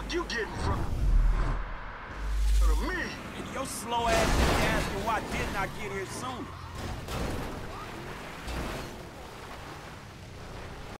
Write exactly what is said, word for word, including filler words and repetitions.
fuck you getting from from me? And your slow ass keep asking why didn't I get here sooner?